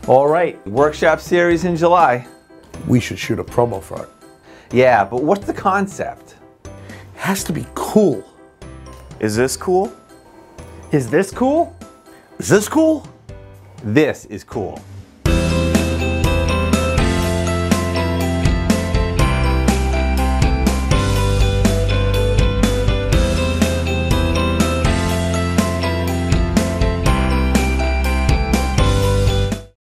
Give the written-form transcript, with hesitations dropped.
All right, workshop series in July. We should shoot a promo for it. Yeah, but what's the concept? It has to be cool. Is this cool? Is this cool? Is this cool? This is cool.